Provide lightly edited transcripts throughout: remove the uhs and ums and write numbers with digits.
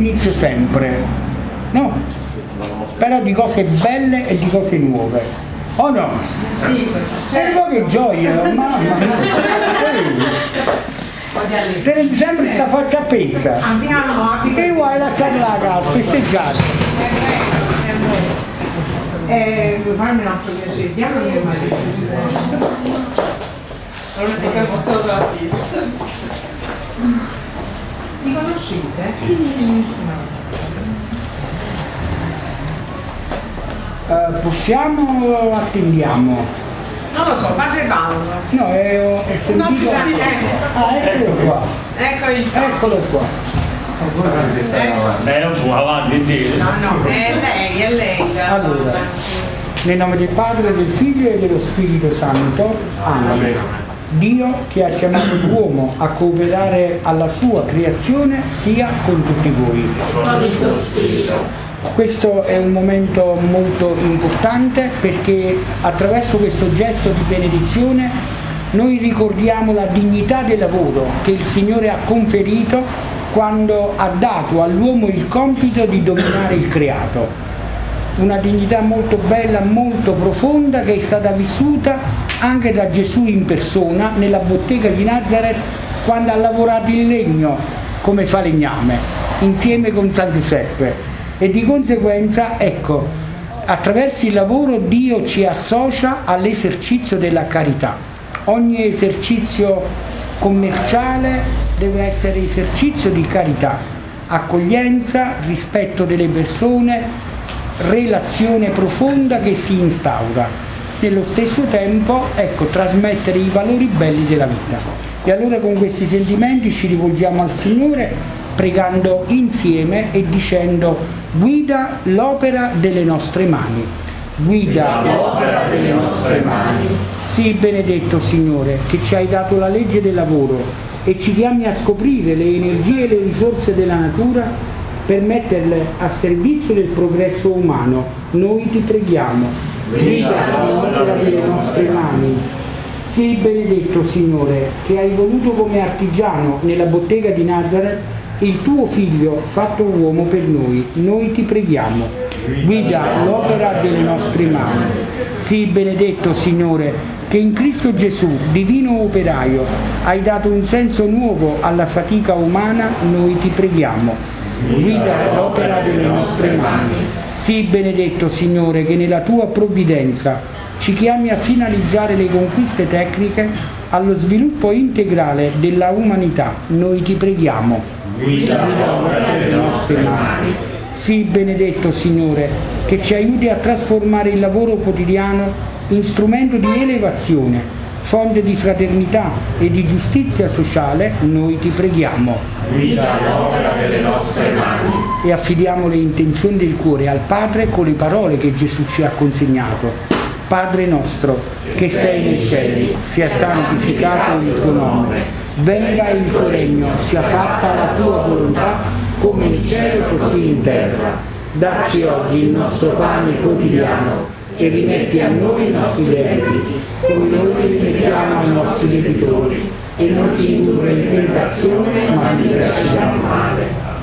l'inizio sempre, no? Però di cose belle e di cose nuove, o no? Sì, certo. Che gioia, mamma mia! Tieni sempre questa faccia appesa. Andiamo, che vuoi lasciare la casa, festeggiare? Vuoi farmi un altro piacere? Diamo il mio marito. Non è che posso la figlia. Mi conoscete? Sì. Possiamo o attendiamo? Non lo so, padre Paolo. No, ho sentito. Eccolo qua. Eccolo qua. Non può avanti dire. No, è lei. Allora, nel nome del Padre, del Figlio e dello Spirito Santo. Amen. Dio che ha chiamato l'uomo a cooperare alla sua creazione sia con tutti voi. Questo è un momento molto importante perché attraverso questo gesto di benedizione noi ricordiamo la dignità del lavoro che il Signore ha conferito quando ha dato all'uomo il compito di dominare il creato. Una dignità molto bella, molto profonda che è stata vissuta anche da Gesù in persona nella bottega di Nazareth quando ha lavorato il legno come falegname insieme con San Giuseppe. E di conseguenza, ecco, attraverso il lavoro Dio ci associa all'esercizio della carità. Ogni esercizio commerciale deve essere esercizio di carità, accoglienza, rispetto delle persone, relazione profonda che si instaura. Nello stesso tempo, ecco, trasmettere i valori belli della vita. E allora con questi sentimenti ci rivolgiamo al Signore pregando insieme e dicendo: guida l'opera delle nostre mani. Guida l'opera delle nostre mani. Sii benedetto, Signore, che ci hai dato la legge del lavoro e ci chiami a scoprire le energie e le risorse della natura per metterle a servizio del progresso umano. Noi ti preghiamo. Guida l'opera delle nostre mani. Sii benedetto, Signore, che hai voluto come artigiano nella bottega di Nazareth il tuo figlio fatto uomo per noi ti preghiamo. Guida l'opera delle nostre mani. Sii benedetto, Signore, che in Cristo Gesù, divino operaio, hai dato un senso nuovo alla fatica umana, noi ti preghiamo. Guida l'opera delle nostre mani. Sii benedetto, Signore, che nella tua provvidenza ci chiami a finalizzare le conquiste tecniche allo sviluppo integrale della umanità, noi ti preghiamo. Guida l'opera delle nostre mani. Sii benedetto, Signore, che ci aiuti a trasformare il lavoro quotidiano in strumento di elevazione, fonte di fraternità e di giustizia sociale, noi ti preghiamo. Guida l'opera delle nostre mani. E affidiamo le intenzioni del cuore al Padre con le parole che Gesù ci ha consegnato. Padre nostro, che sei nei cieli, sia santificato il tuo nome, venga il tuo regno, sia fatta la tua volontà, come in cielo così in terra. Dacci oggi il nostro pane quotidiano e rimetti a noi i nostri debiti, come noi rimettiamo ai nostri debitori, e non ci indurre in tentazione, ma liberaci dal male.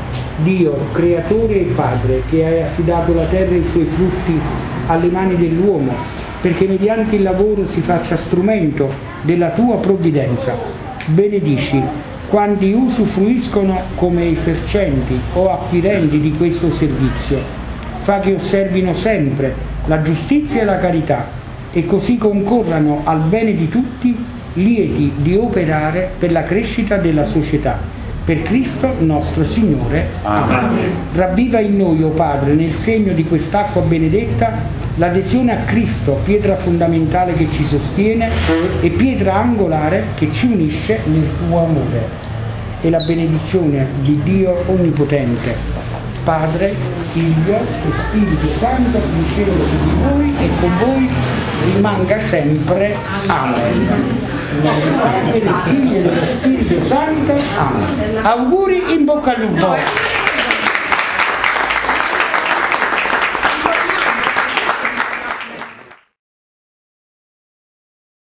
Dio, creatore e Padre, che hai affidato la terra e i suoi frutti alle mani dell'uomo, perché mediante il lavoro si faccia strumento della tua provvidenza. Benedici quanti usufruiscono come esercenti o acquirenti di questo servizio. Fa che osservino sempre la giustizia e la carità e così concorrano al bene di tutti, lieti di operare per la crescita della società. Per Cristo nostro Signore. Amen. Ravviva in noi, o Padre, nel segno di quest'acqua benedetta, l'adesione a Cristo, pietra fondamentale che ci sostiene e pietra angolare che ci unisce nel tuo amore. E la benedizione di Dio Onnipotente, Padre, Figlio e Spirito Santo, discenda su di voi e con voi rimanga sempre. Amen. Nel Padre, del Figlio e dello Spirito Santo. Amen. Auguri, in bocca al lupo.